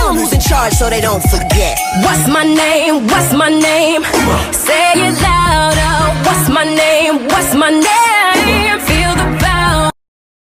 tell them who's in charge so they don't forget. What's my name? What's my name? Say it louder. What's my name? What's my name?